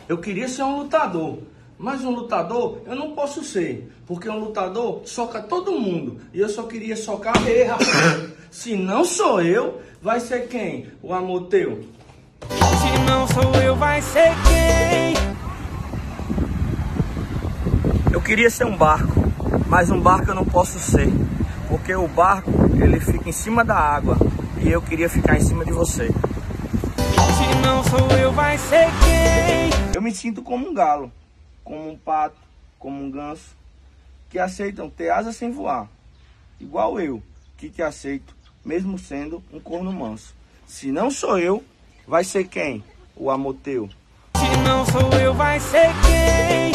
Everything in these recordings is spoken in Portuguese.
Eu queria ser um lutador, mas um lutador eu não posso ser, porque um lutador soca todo mundo e eu só queria socar ele, rapaz. Se não sou eu, vai ser quem? O amor teu. Se não sou eu, vai ser quem? Eu queria ser um barco, mas um barco eu não posso ser, porque o barco ele fica em cima da água e eu queria ficar em cima de você. Se não sou eu, vai ser quem? Eu me sinto como um galo, como um pato, como um ganso, que aceitam ter asas sem voar, igual eu, que te aceito, mesmo sendo um corno manso. Se não sou eu, vai ser quem? O amor teu. Se não sou eu, vai ser quem?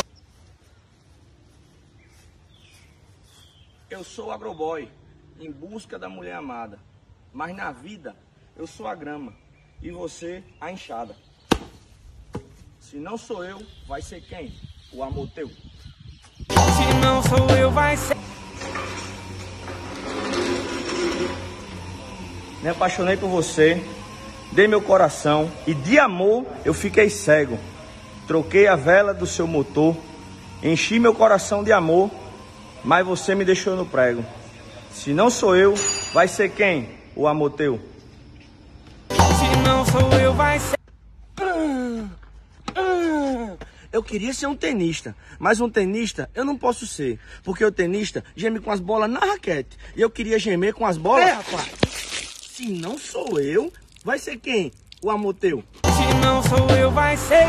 Eu sou o agroboy, em busca da mulher amada, mas na vida eu sou a grama e você a enxada. Se não sou eu, vai ser quem? O amor teu. Se não sou eu, vai ser... Me apaixonei por você, dei meu coração e de amor eu fiquei cego. Troquei a vela do seu motor, enchi meu coração de amor, mas você me deixou no prego. Se não sou eu, vai ser quem? O amor teu. Se não sou eu, vai ser... Eu queria ser um tenista, mas um tenista eu não posso ser, porque o tenista geme com as bolas na raquete e eu queria gemer com as bolas. Rapaz. Se não sou eu, vai ser quem? O amor teu. Se não sou eu, vai ser...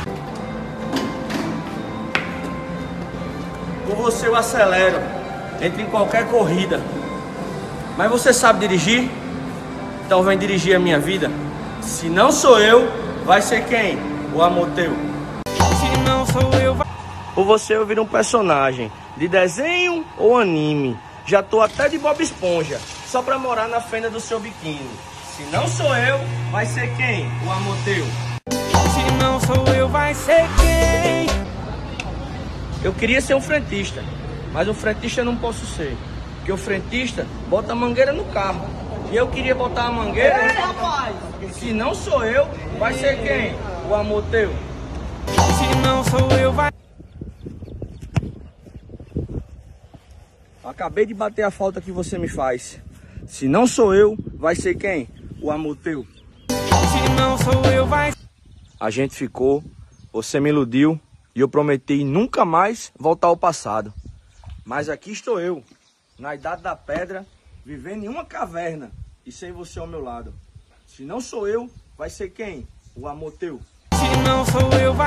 Com você eu acelero, entre em qualquer corrida. Mas você sabe dirigir? Então vem dirigir a minha vida. Se não sou eu, vai ser quem? O amor teu. Se não sou eu, vai... Ou você eu viro um personagem de desenho ou anime. Já tô até de Bob Esponja, só pra morar na fenda do seu biquíni. Se não sou eu, vai ser quem? O amor teu. Se não sou eu, vai ser quem? Eu queria ser um frentista, mas um frentista eu não posso ser, porque o frentista bota a mangueira no carro. E eu queria botar a mangueira... Ei, rapaz! Se não sou eu, vai ser quem? O amor teu. Se não sou eu, vai... Acabei de bater a falta que você me faz. Se não sou eu, vai ser quem? O amor teu. Se não sou eu, vai... A gente ficou, você me iludiu e eu prometi nunca mais voltar ao passado. Mas aqui estou eu, na idade da pedra, vivendo em uma caverna e sem você ao meu lado. Se não sou eu, vai ser quem? O amor teu. Se não sou eu, vai...